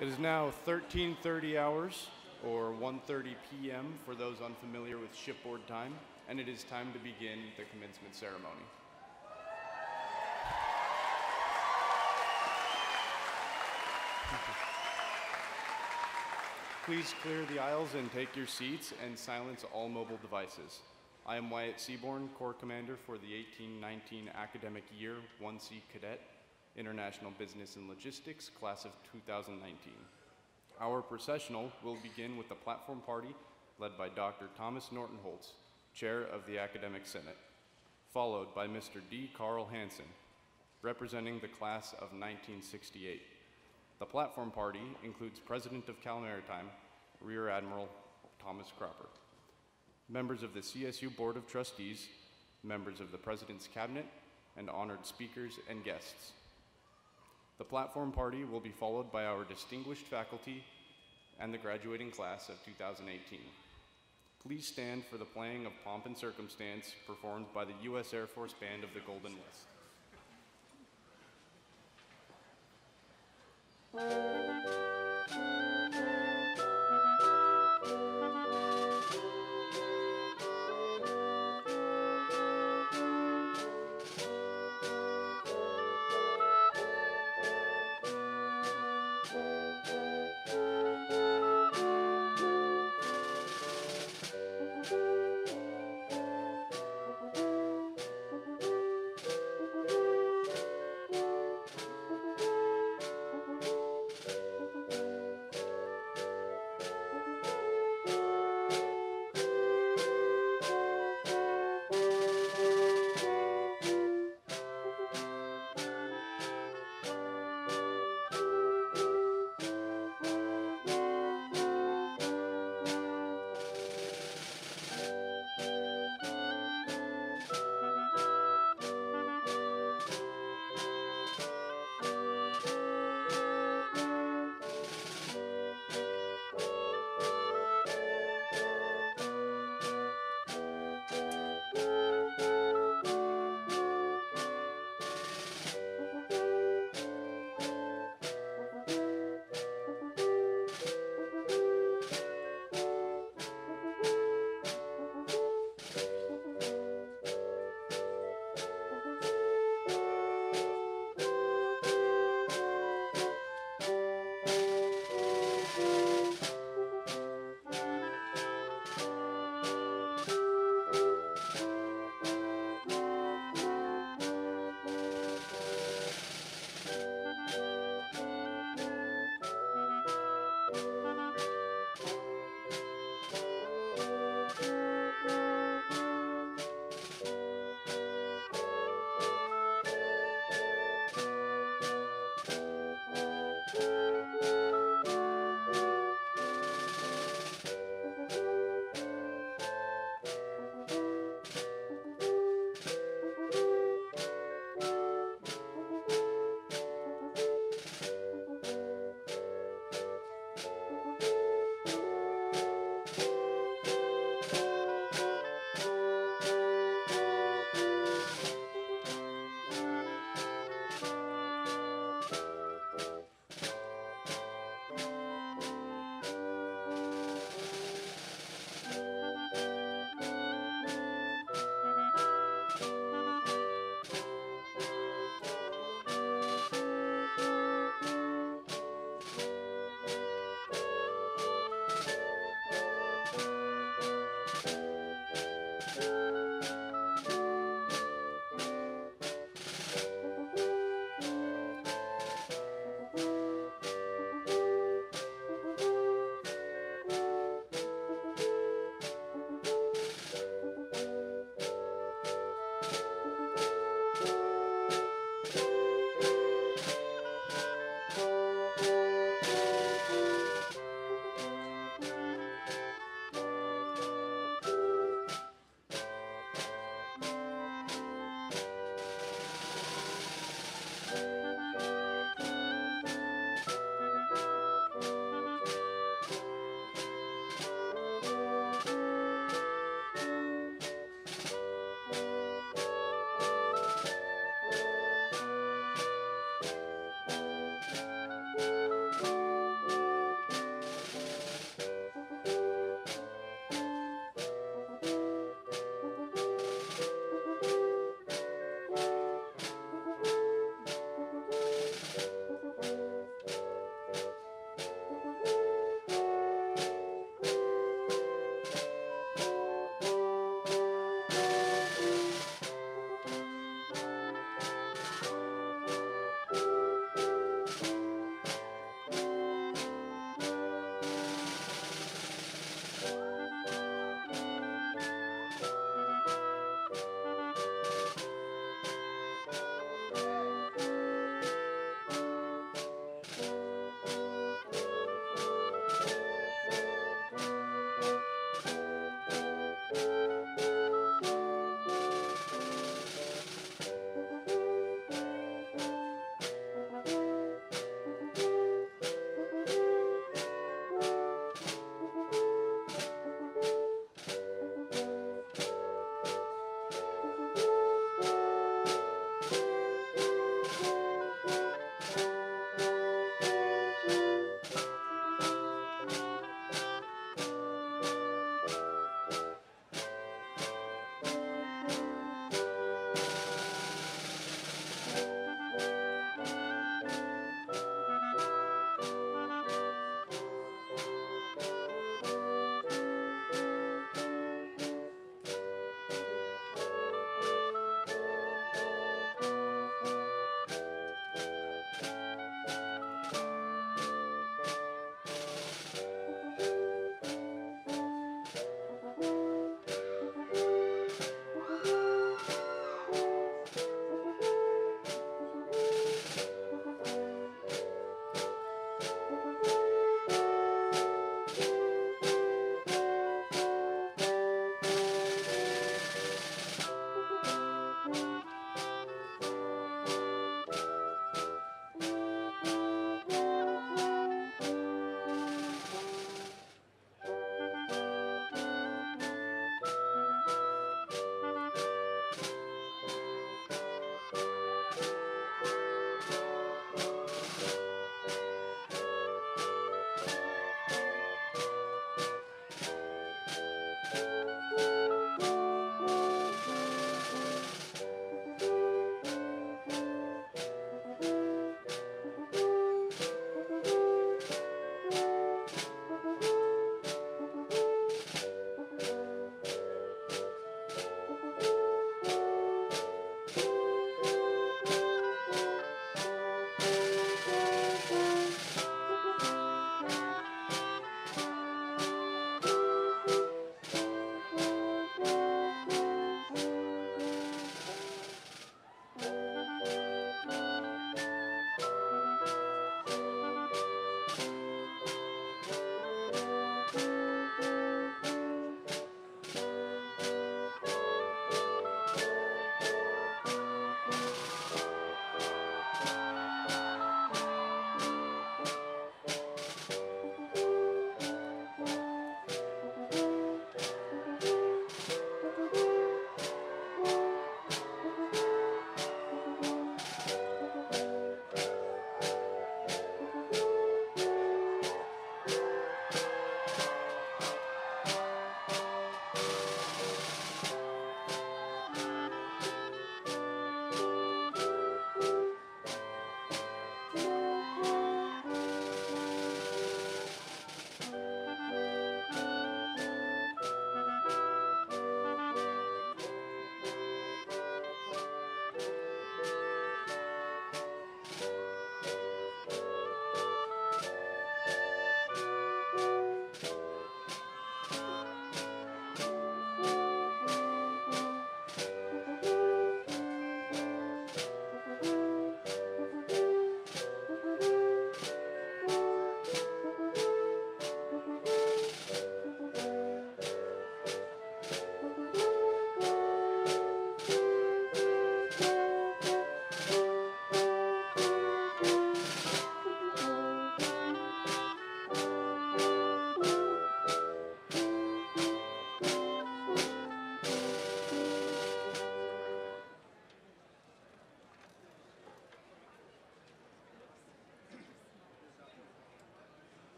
It is now 13:30 hours, or 1:30 p.m. for those unfamiliar with shipboard time, and it is time to begin the commencement ceremony. Please clear the aisles and take your seats and silence all mobile devices. I am Wyatt Seaborn, Corps Commander for the 1819 academic year 1C Cadet, International Business and Logistics, class of 2019. Our processional will begin with the platform party led by Dr. Thomas Norton-Holtz, Chair of the Academic Senate, followed by Mr. D. Carl Hansen, representing the class of 1968. The platform party includes President of Cal Maritime, Rear Admiral Thomas Cropper, members of the CSU Board of Trustees, members of the President's Cabinet, and honored speakers and guests. The platform party will be followed by our distinguished faculty and the graduating class of 2018. Please stand for the playing of Pomp and Circumstance performed by the U.S. Air Force Band of the Golden West.